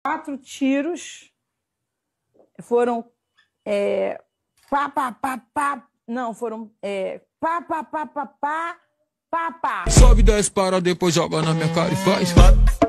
4 tiros. Foram pá, pá, pá, pá. Não, foram pá, pá, pá, pá, pá, pá, pá. Sobe 10 para depois joga na minha cara e faz.